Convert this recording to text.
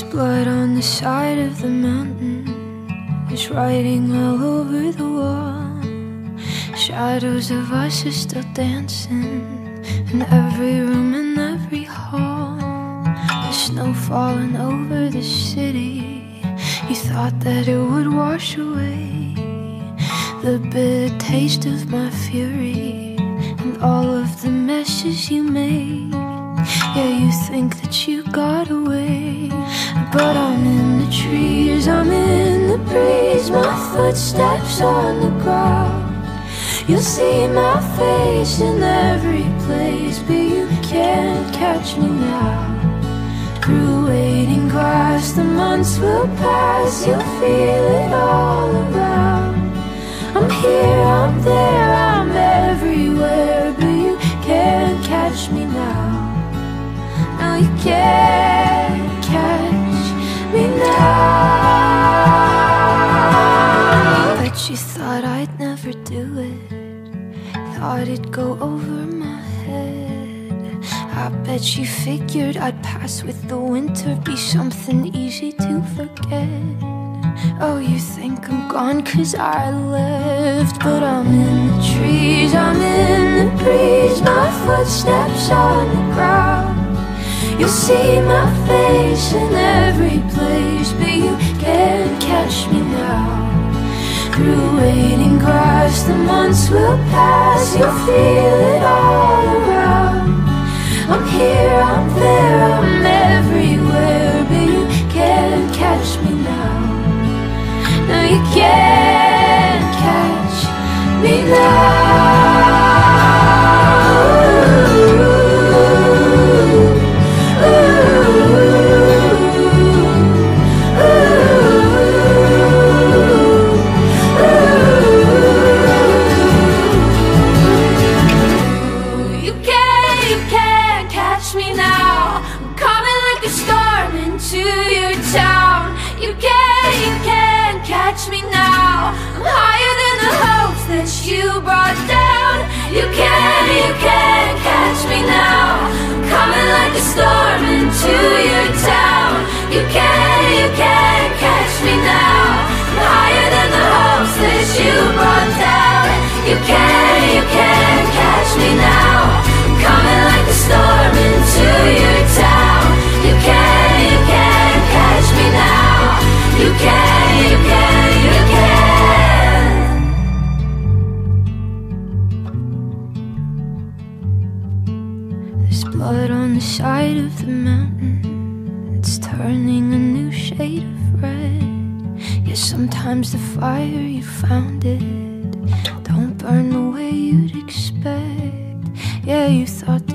There's blood on the side of the mountain. There's writing all over the wall. Shadows of us are still dancing in every room and every hall. The snow falling over the city. You thought that it would wash away the bitter taste of my fury and all of the messes you made. Yeah, you think that you got away, but I'm in the trees, I'm in the breeze. My footsteps on the ground. You'll see my face in every place, but you can't catch me now. Through waiting grass, the months will pass. You'll feel it all around. I'm here, I'm there, I'm everywhere, but you can't catch me now. No, you can't catch me now. Bet you thought I'd never do it, thought it'd go over my head. I bet you figured I'd pass with the winter, be something easy to forget. Oh, you think I'm gone 'cause I left, but I'm in the trees, I'm in the breeze. My footsteps on the ground. You'll see my face in every place, but you can't catch me now. Through waiting grass, the months will pass. You'll feel it all around. I'm here, I'm there, I'm everywhere, but you can't catch me now. No, you can't catch me now. You brought down. You can't catch me now. I'm coming like a storm into your town. You can't catch me now. I'm higher than the hopes that you brought down. You can't catch me now. I'm coming like a storm into your town. You can't catch me now. You can't. There's blood on the side of the mountain. It's turning a new shade of red. Yeah, sometimes the fire you found it don't burn the way you'd expect. Yeah, you thought